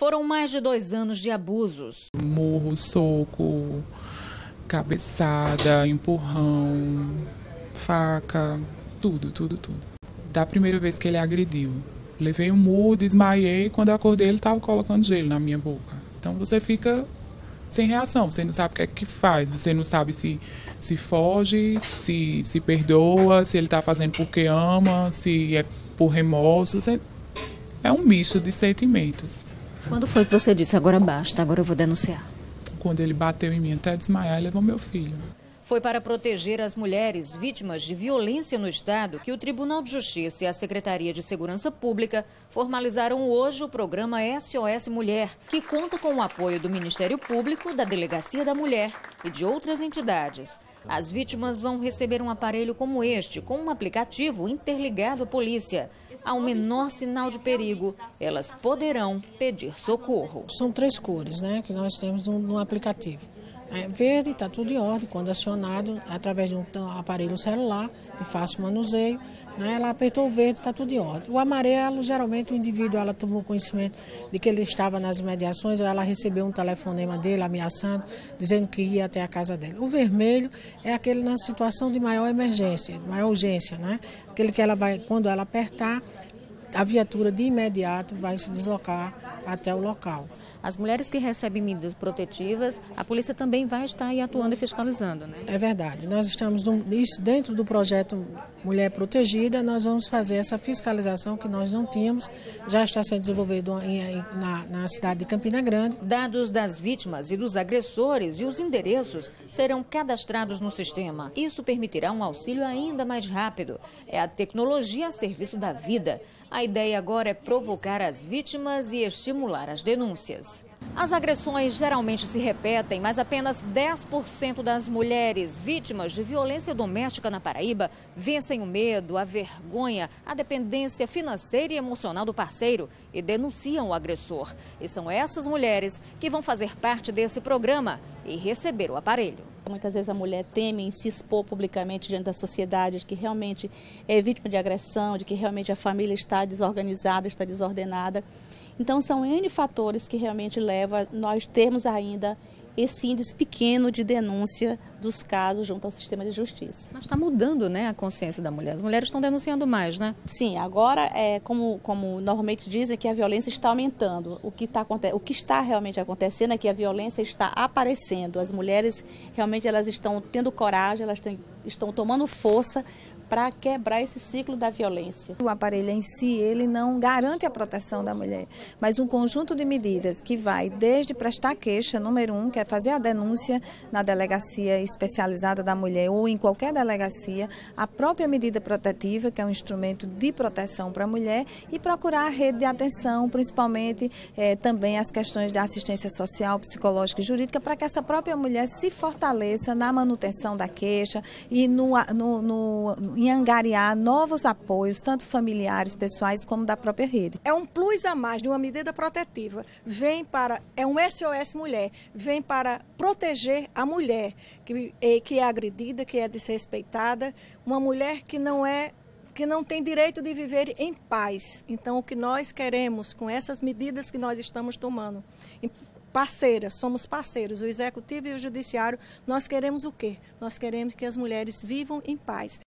Foram mais de 2 anos de abusos. Murro, soco, cabeçada, empurrão, faca, tudo. Da primeira vez que ele agrediu, levei um murro, desmaiei, quando eu acordei ele estava colocando gelo na minha boca. Então você fica sem reação, você não sabe o que é que faz, você não sabe se foge, se perdoa, se ele está fazendo porque ama, se é por remorso. É um misto de sentimentos. Quando foi que você disse, agora basta, agora eu vou denunciar? Quando ele bateu em mim até desmaiar, ele levou meu filho. Foi para proteger as mulheres vítimas de violência no Estado que o Tribunal de Justiça e a Secretaria de Segurança Pública formalizaram hoje o programa SOS Mulher, que conta com o apoio do Ministério Público, da Delegacia da Mulher e de outras entidades. As vítimas vão receber um aparelho como este, com um aplicativo interligado à polícia. Ao menor sinal de perigo, elas poderão pedir socorro. São 3 cores, né, que nós temos no aplicativo. Verde, está tudo em ordem, quando acionado através de um aparelho celular de fácil manuseio, né, ela apertou o verde, está tudo em ordem. O amarelo, geralmente o indivíduo, ela tomou conhecimento de que ele estava nas mediações, ou ela recebeu um telefonema dele ameaçando, dizendo que ia até a casa dele. O vermelho é aquele na situação de maior emergência, de maior urgência, né? Aquele que ela vai, quando ela apertar, a viatura de imediato vai se deslocar até o local. As mulheres que recebem medidas protetivas, a polícia também vai estar aí atuando e fiscalizando, né? É verdade. Nós estamos dentro do projeto Mulher Protegida, nós vamos fazer essa fiscalização que nós não tínhamos, já está sendo desenvolvido na cidade de Campina Grande. Dados das vítimas e dos agressores e os endereços serão cadastrados no sistema. Isso permitirá um auxílio ainda mais rápido. É a tecnologia a serviço da vida. A ideia agora é provocar as vítimas e estimular as denúncias. As agressões geralmente se repetem, mas apenas 10% das mulheres vítimas de violência doméstica na Paraíba vencem o medo, a vergonha, a dependência financeira e emocional do parceiro e denunciam o agressor. E são essas mulheres que vão fazer parte desse programa e receber o aparelho. Muitas vezes a mulher teme em se expor publicamente diante da sociedade de que realmente é vítima de agressão, de que realmente a família está desorganizada, está desordenada. Então são N fatores que realmente levam a nós termos ainda esse índice pequeno de denúncia dos casos junto ao sistema de justiça. Mas está mudando, né, a consciência da mulher. As mulheres estão denunciando mais, né? Sim, agora, como normalmente dizem, que a violência está aumentando. O que está realmente acontecendo é que a violência está aparecendo. As mulheres realmente elas estão tendo coragem, elas estão tomando força para quebrar esse ciclo da violência. O aparelho em si, ele não garante a proteção da mulher, mas um conjunto de medidas que vai desde prestar queixa, número 1, que é fazer a denúncia na delegacia especializada da mulher ou em qualquer delegacia, a própria medida protetiva, que é um instrumento de proteção para a mulher, e procurar a rede de atenção, principalmente também as questões da assistência social, psicológica e jurídica, para que essa própria mulher se fortaleça na manutenção da queixa e em angariar novos apoios, tanto familiares, pessoais, como da própria rede. É um plus a mais de uma medida protetiva. É um SOS Mulher, vem para proteger a mulher que é agredida, que é desrespeitada, uma mulher que não tem direito de viver em paz. Então, o que nós queremos com essas medidas que nós estamos tomando, parceiras, somos parceiros, o Executivo e o Judiciário, nós queremos o quê? Nós queremos que as mulheres vivam em paz.